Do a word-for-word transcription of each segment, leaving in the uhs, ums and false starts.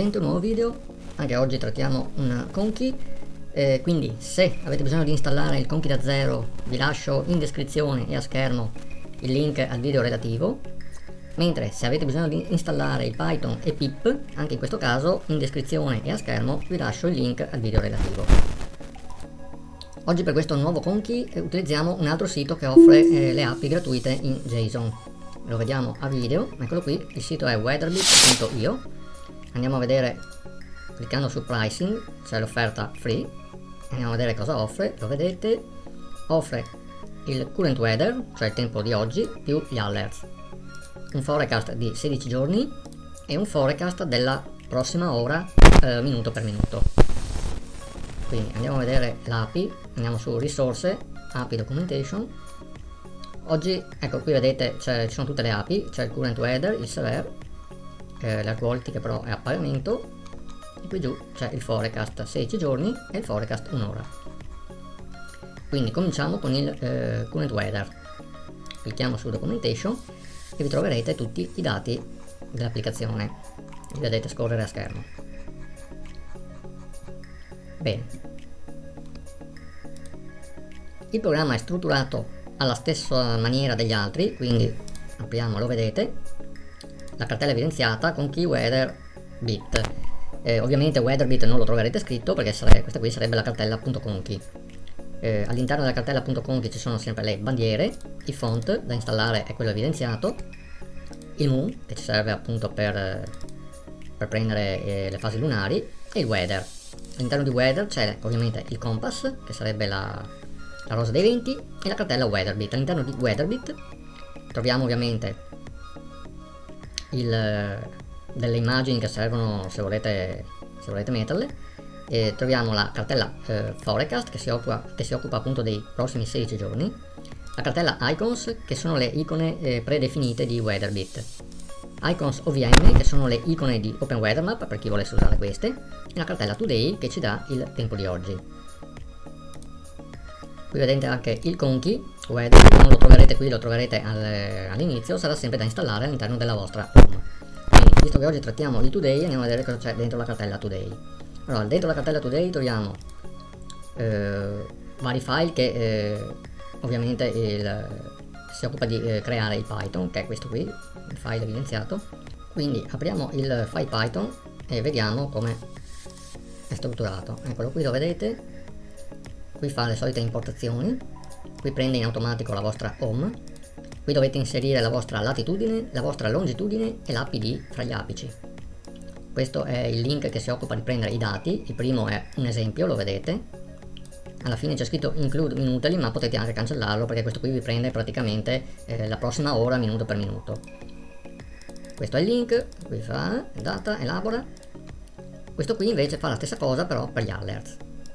nuovamente un nuovo video. Anche oggi trattiamo un Conky, eh, quindi se avete bisogno di installare il Conky da zero vi lascio in descrizione e a schermo il link al video relativo, mentre se avete bisogno di installare il Python e pip, anche in questo caso in descrizione e a schermo vi lascio il link al video relativo. Oggi per questo nuovo Conky eh, utilizziamo un altro sito che offre eh, le app gratuite in JSON. Lo vediamo a video, eccolo qui, il sito è weatherbit punto io. Andiamo a vedere, cliccando su pricing, c'è l'offerta free, andiamo a vedere cosa offre. Lo vedete, offre il current weather, cioè il tempo di oggi, più gli alerts, un forecast di sedici giorni e un forecast della prossima ora, eh, minuto per minuto. Quindi andiamo a vedere l'A P I, andiamo su risorse, A P I documentation. Oggi, ecco qui vedete, ci sono tutte le A P I, c'è il current weather, il severe, eh, l'air quality che però è a pagamento, e qui giù c'è il forecast sedici giorni e il forecast un'ora. Quindi cominciamo con il eh, current weather. Clicchiamo su documentation e vi troverete tutti i dati dell'applicazione, li vedete scorrere a schermo. Bene, il programma è strutturato alla stessa maniera degli altri, quindi apriamo, lo vedete, la cartella evidenziata con key weather bit. Eh, ovviamente weatherbit non lo troverete scritto perché sare questa qui sarebbe la cartella .conky. Eh, all'interno della cartella .conky ci sono sempre le bandiere, il font da installare è quello evidenziato, il moon che ci serve appunto per, per prendere eh, le fasi lunari, e il weather. All'interno di weather c'è ovviamente il compass che sarebbe la la rosa dei venti e la cartella weatherbit. All'interno di weatherbit troviamo ovviamente il, delle immagini che servono se volete, se volete metterle, e troviamo la cartella eh, forecast che si, occupa, che si occupa appunto dei prossimi sedici giorni, la cartella icons che sono le icone eh, predefinite di weatherbit, icons O V M che sono le icone di OpenWeatherMap per chi volesse usare queste, e la cartella today che ci dà il tempo di oggi. Qui vedete anche il Conky weather, non lo troverete qui, lo troverete al, all'inizio, sarà sempre da installare all'interno della vostra home. Quindi, visto che oggi trattiamo il today, andiamo a vedere cosa c'è dentro la cartella today. Allora, dentro la cartella today troviamo eh, vari file che eh, ovviamente il, si occupa di eh, creare il Python, che è questo qui, il file evidenziato. Quindi apriamo il file Python e vediamo come è strutturato. Eccolo qui, lo vedete. Qui fa le solite importazioni, qui prende in automatico la vostra home, qui dovete inserire la vostra latitudine, la vostra longitudine e l'A P I D fra gli apici. Questo è il link che si occupa di prendere i dati, il primo è un esempio, lo vedete, alla fine c'è scritto include minutely, ma potete anche cancellarlo perché questo qui vi prende praticamente eh, la prossima ora minuto per minuto. Questo è il link, qui fa data, elabora, questo qui invece fa la stessa cosa però per gli alerts.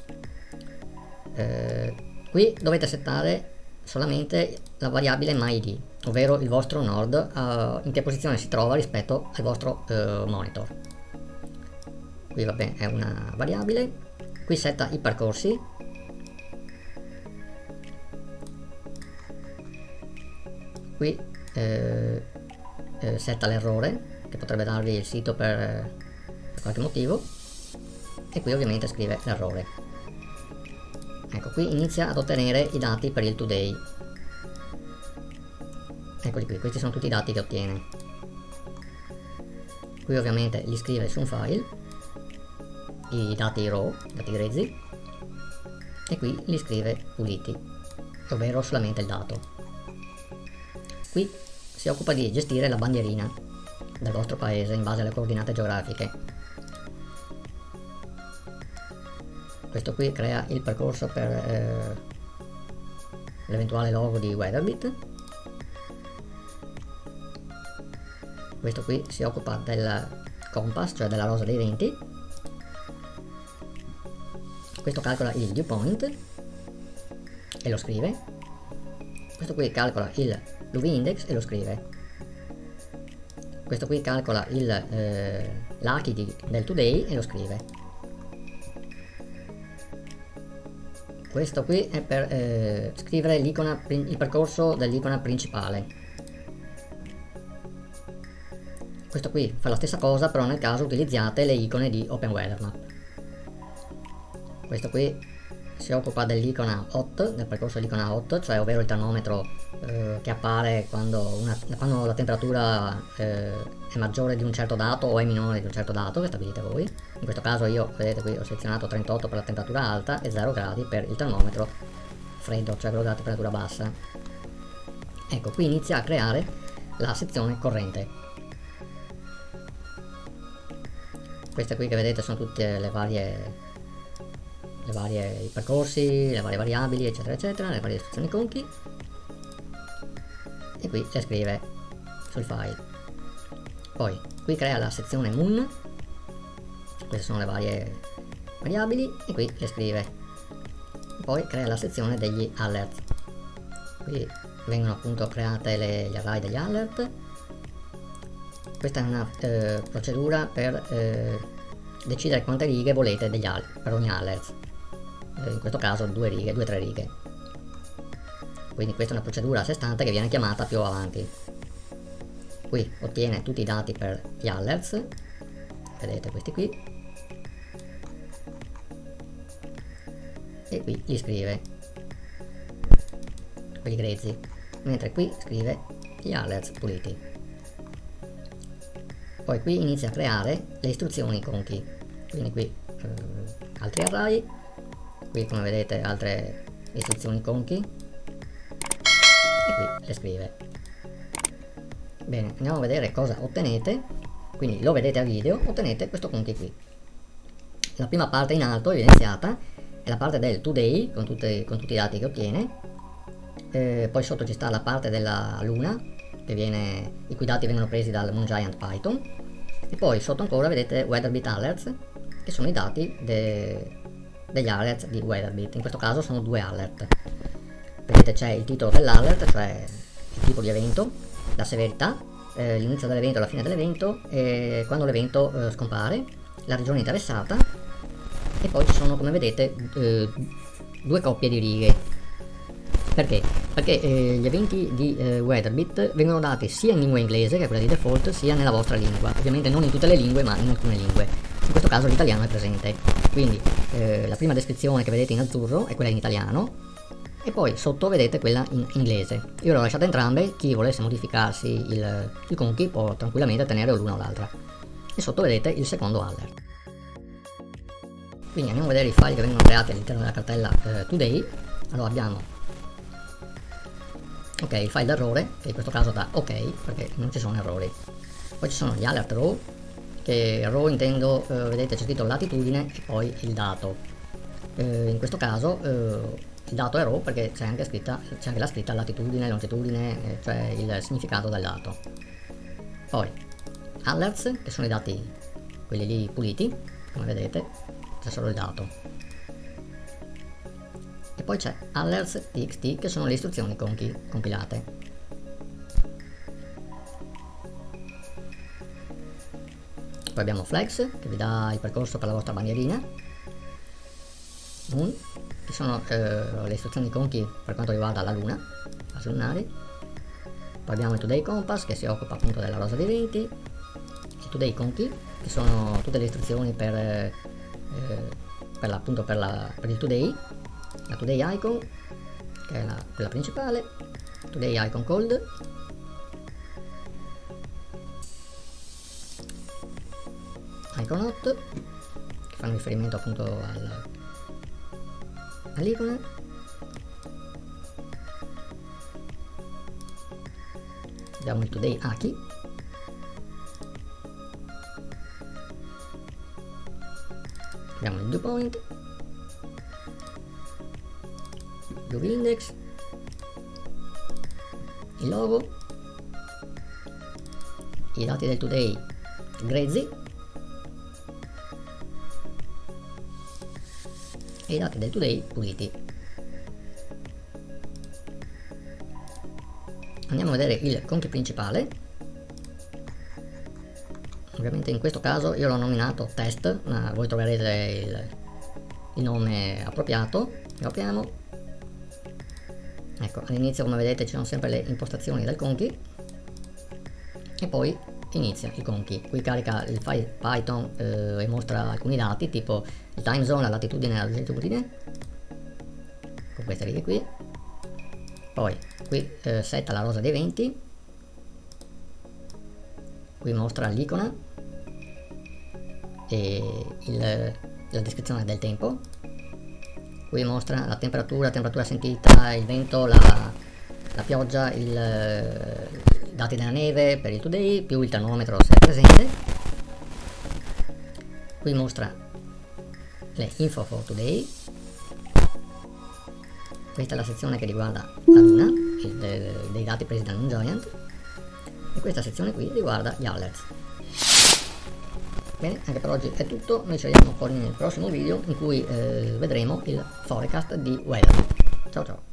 Eh, qui dovete settare solamente la variabile myID, ovvero il vostro node, uh, in che posizione si trova rispetto al vostro uh, monitor. Qui vabbè è una variabile, qui setta i percorsi, qui eh, eh, setta l'errore che potrebbe darvi il sito per, per qualche motivo, e qui ovviamente scrive l'errore. Ecco, qui inizia ad ottenere i dati per il today. Eccoli qui, questi sono tutti i dati che ottiene. Qui ovviamente li scrive su un file, i dati raw, i dati grezzi, e qui li scrive puliti, ovvero solamente il dato. Qui si occupa di gestire la bandierina del vostro paese in base alle coordinate geografiche. Questo qui crea il percorso per eh, l'eventuale logo di weatherbit. Questo qui si occupa del compass, cioè della rosa dei venti. Questo calcola il dew point e lo scrive. Questo qui calcola il l'U V index e lo scrive. Questo qui calcola il eh, l'A C I del today e lo scrive. Questo qui è per eh, scrivere l'icona, il percorso dell'icona principale. questo qui fa la stessa cosa, però nel caso utilizziate le icone di OpenWeatherMap. Questo qui si occupa dell'icona hot, del percorso dell'icona hot, cioè ovvero il termometro eh, che appare quando, una, quando la temperatura eh, è maggiore di un certo dato o è minore di un certo dato che stabilite voi. In questo caso io, vedete qui, ho selezionato trentotto per la temperatura alta e zero gradi per il termometro freddo, cioè quello della temperatura bassa. Ecco, qui inizia a creare la sezione corrente. Queste qui che vedete sono tutte le varie le varie i percorsi, le varie variabili, eccetera eccetera, le varie istruzioni conchi, e qui le scrive sul file. Poi qui crea la sezione moon, queste sono le varie variabili, e qui le scrive. Poi crea la sezione degli alert, qui vengono appunto create le, gli array degli alert. Questa è una eh, procedura per eh, decidere quante righe volete degli alert, per ogni alert. In questo caso due righe, due o tre righe. Quindi questa è una procedura a sé stante che viene chiamata più avanti. Qui ottiene tutti i dati per gli alerts, vedete questi qui, e qui li scrive, quelli grezzi, mentre qui scrive gli alerts puliti. Poi qui inizia a creare le istruzioni conchi, quindi qui eh, altri array, qui come vedete altre istruzioni conchi, e qui le scrive. Bene, andiamo a vedere cosa ottenete. Quindi lo vedete a video, ottenete questo conchi qui. La prima parte in alto evidenziata è la parte del today con, tutte, con tutti i dati che ottiene, eh, poi sotto ci sta la parte della luna che viene, i cui dati vengono presi dal MoonGiant Python, e poi sotto ancora vedete WeatherBit Alerts, che sono i dati de, degli alert di WeatherBit. In questo caso sono due alert. Vedete c'è il titolo dell'alert, cioè il tipo di evento, la severità, eh, l'inizio dell'evento e la fine dell'evento, e quando l'evento eh, scompare, la regione interessata, e poi ci sono, come vedete, eh, due coppie di righe. Perché? Perché eh, gli eventi di eh, WeatherBit vengono dati sia in lingua inglese, che è quella di default, sia nella vostra lingua. Ovviamente non in tutte le lingue, ma in alcune lingue. In questo caso l'italiano è presente. Quindi eh, la prima descrizione che vedete in azzurro è quella in italiano, e poi sotto vedete quella in inglese. Io l'ho lasciata entrambe, chi volesse modificarsi il, il conchi può tranquillamente tenere o l'una o l'altra. E sotto vedete il secondo alert. Quindi andiamo a vedere i file che vengono creati all'interno della cartella eh, today. Allora abbiamo ok, il file d'errore, che in questo caso dà ok, perché non ci sono errori. Poi ci sono gli alert row, che row intendo, eh, vedete c'è scritto latitudine e poi il dato. Eh, in questo caso eh, il dato è raw perché c'è anche, scritta, c'è anche la scritta latitudine, longitudine, eh, cioè il significato del dato. Poi alerts, che sono i dati, quelli lì puliti, come vedete, c'è solo il dato. E poi c'è alerts.txt, che sono le istruzioni conchi compilate. Poi abbiamo flex, che vi dà il percorso per la vostra bandierina. Moon, che sono eh, le istruzioni conchi per quanto riguarda la luna, fasi lunari. Poi abbiamo il today compass, che si occupa appunto della rosa dei venti. Il today conchi, che sono tutte le istruzioni per, eh, per, la, appunto per, la, per il today. La today icon, che è la, quella principale. Today icon cold. Icon hot, che fanno riferimento appunto al, all'icona. Abbiamo il today aki, abbiamo il dew point, dew index, il logo, i dati del today grezzi e i dati del today puliti. Andiamo a vedere il conchi principale. Ovviamente in questo caso io l'ho nominato test, ma voi troverete il, il nome appropriato. Lo apriamo. Ecco, all'inizio come vedete ci sono sempre le impostazioni del conchi, e poi inizia il Conky. Qui carica il file Python eh, e mostra alcuni dati tipo il time zone, la latitudine e la longitudine con queste righe qui. Poi qui eh, setta la rosa dei eventi, qui mostra l'icona e il, la descrizione del tempo. Qui mostra la temperatura, la temperatura sentita, il vento, la, la pioggia, il, i dati della neve per il today, più il termometro se è presente. Qui mostra le info for today. Questa è la sezione che riguarda la luna, il, de, dei dati presi da Moongiant, e questa sezione qui riguarda gli alerts. Bene, anche per oggi è tutto, noi ci vediamo poi nel prossimo video in cui eh, vedremo il forecast di weather. Ciao ciao!